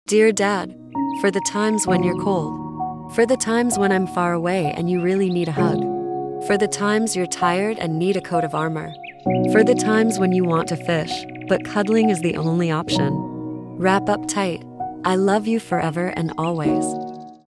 Dear Dad, for the times when you're cold. For the times when I'm far away and you really need a hug. For the times you're tired and need a coat of armor. For the times when you want to fish, but cuddling is the only option. Wrap up tight. I love you forever and always.